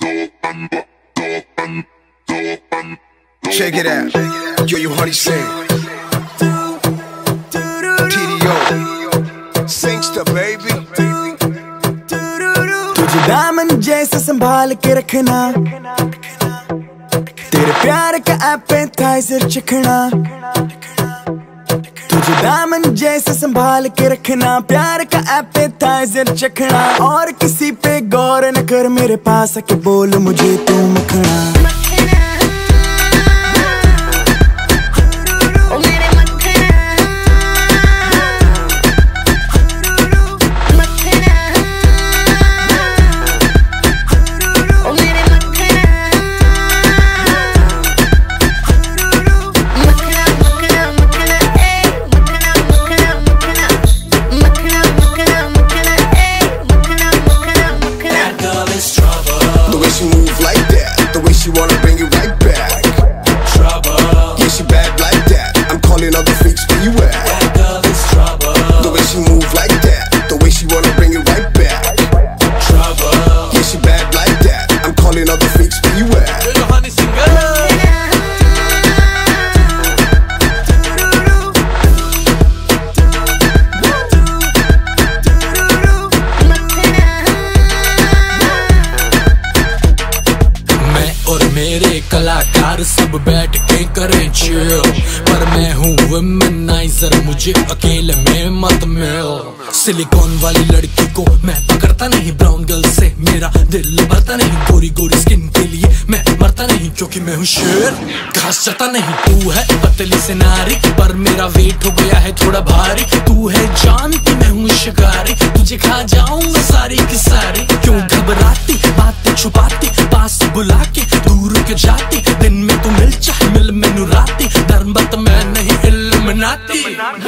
Check it out. Yo, you honey sing. TDO. Singster, baby. तुझे दामन जैसे संभाल के रखना, तेरे प्यार का एपेटाइजर चखना। तुझे दामन जैसे संभाल के रखना, प्यार का एपेटाइजर चखना। और किसी पे गौर न कर, मेरे पास आके बोल मुझे तू मखना। कलाकार सब बैठ के करें चिल, पर मैं हूँ वुमेनाइजर, मुझे अकेले में मत मिल। सिलिकॉन वाली लड़की को मैं पकड़ता नहीं, ब्राउन गर्ल से मेरा दिल भरता नहीं। गोरी गोरी स्किन के लिए मैं मरता नहीं, क्योंकि मैं हूँ शेर, घास चता नहीं। तू है पतली से नारी, पर मेरा वेट हो गया है थोड़ा भारी। तू है जानती मैं हूँ शिकारी, तुझे खा जाऊंगा सारी की सारी। क्यों घबराती, बातें छुपाती, पास बुला के दूर के जाती। दिन में तू मिल चाहे मिल मैनू राती, धर्म बत मैं नहीं इल्लुमिनाती।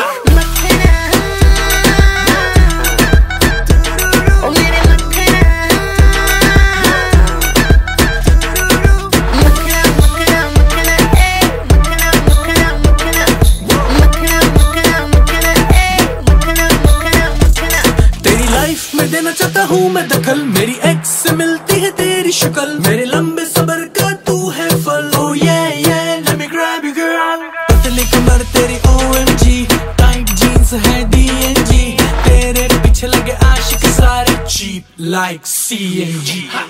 देना चाहता हूँ मैं दखल, मेरी एक्स से मिलती है तेरी शक्ल। मेरे लंबे सबर का तू है फल। Oh yeah yeah, let me grab you girl। पतली कमर तेरी OMG, टाइट जीन्स है DNG। तेरे पीछे लगे आशिक सारे cheap like CNG।